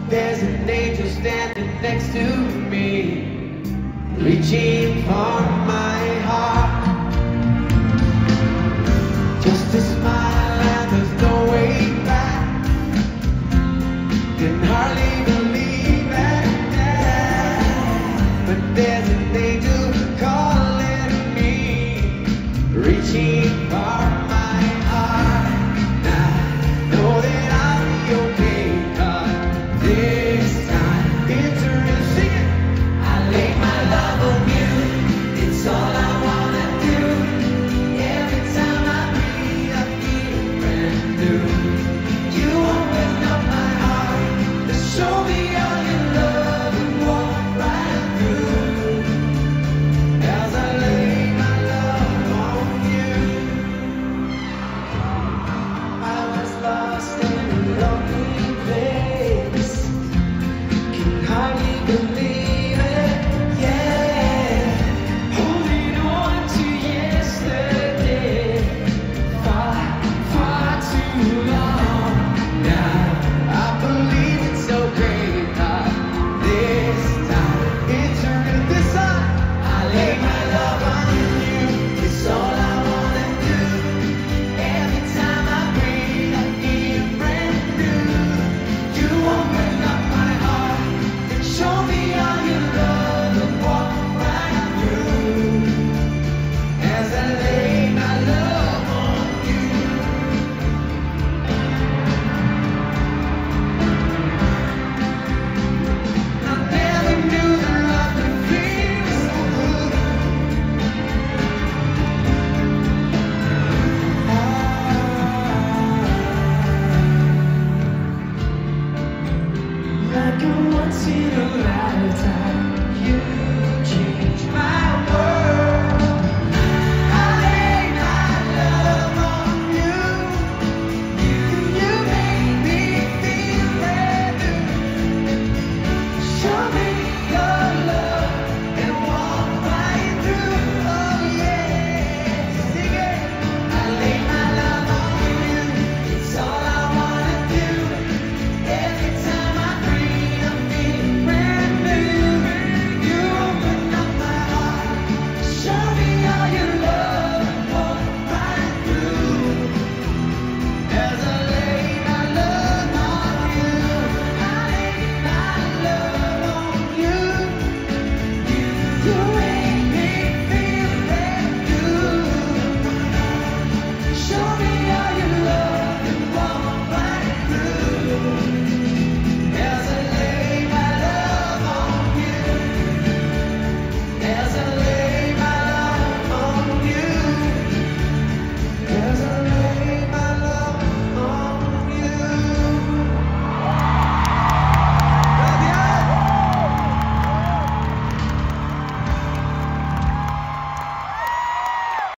There's an angel standing next to me, reaching for my heart. Just a smile and there's no way back. Can hardly believe it, yeah. But there's an angel calling me, reaching for my heart. I know that I'll be okay, 'cause this time it's real. Sing it. I lay my love on you, it's all I wanna do. Every time I breathe I feel brand new. You open up my heart to show me all your love and walk right through. As I lay my love on you, I was lost in a lonely place. Can hardly believe it, yeah. Holding on to yesterday, far, far too long. Now I believe it's so great, this time it's real. This time I lay my love on you, it's all I wanna do. Every time I breathe I feel brand new. You open up my heart and show me all your love and walk right through. As I lay my love on you, I never knew that love could feel so good. Like a once in a lifetime.